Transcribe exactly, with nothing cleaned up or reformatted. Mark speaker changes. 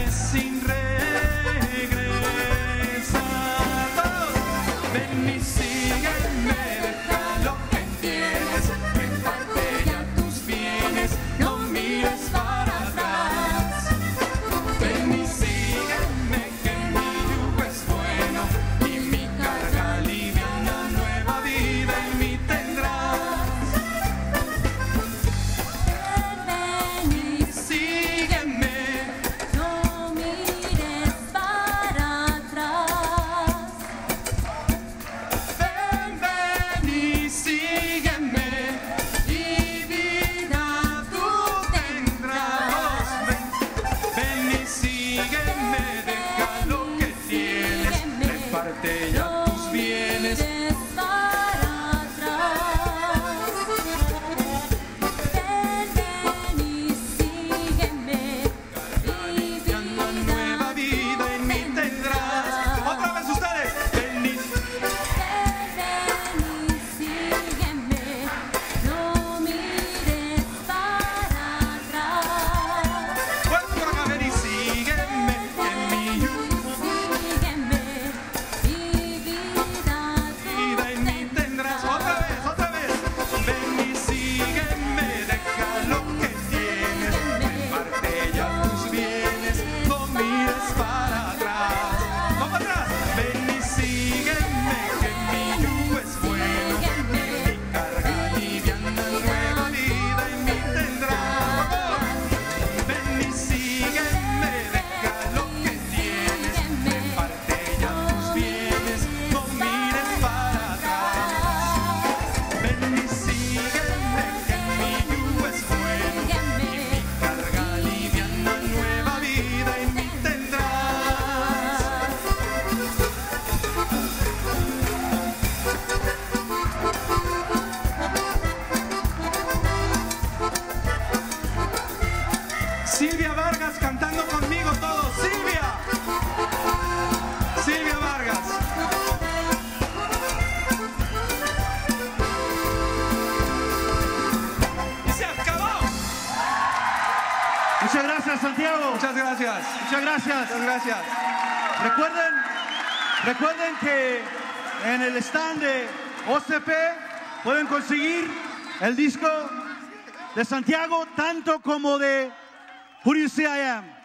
Speaker 1: sin regresar. Ven y sígueme, deja lo que tienes, reparte ya tus bienes, no mires para atrás. Ven y sígueme, que mi yugo es bueno y mi carga liviana, nueva vida en mí tendrás.
Speaker 2: Ven y
Speaker 1: Sígueme,
Speaker 2: no mires para atrás.
Speaker 1: ven, ven y sígueme, y vida tú tendrás. Ven, ven y sígueme, deja lo que tienes, reparte ya tus bienes.
Speaker 2: Mires para atrás. Ven y sígueme y
Speaker 1: Ya una nueva vida en mí tendrás. Otra vez ustedes. Ven y
Speaker 2: Ven y sígueme, no mires para atrás.
Speaker 1: fuerte por acá, ven y sígueme, en mi
Speaker 2: Sígueme y vida
Speaker 1: vida en mí tendrás. Otra vez, otra vez. Ven y sígueme, deja lo que tienes, reparte ya tus bienes, no mires para atrás. Vamos atrás. Ven y sígueme, que mi yugo es bueno, mi carga liviana, nueva vida en mí tendrás. Ven y sígueme, deja lo que tienes, reparte ya tus bienes, no mires para atrás. Ven y sígueme, que mi yugo es bueno y mi carga liviana, nueva vida en mí tendrás. Silvia Vargas cantando conmigo todos. Silvia. Silvia Vargas. Y se acabó.
Speaker 3: Muchas gracias, Santiago.
Speaker 1: Muchas gracias.
Speaker 3: Muchas gracias.
Speaker 1: Muchas gracias.
Speaker 3: Recuerden, recuerden que en el stand de O C P pueden conseguir el disco de Santiago, tanto como de Who Do You Say I Am.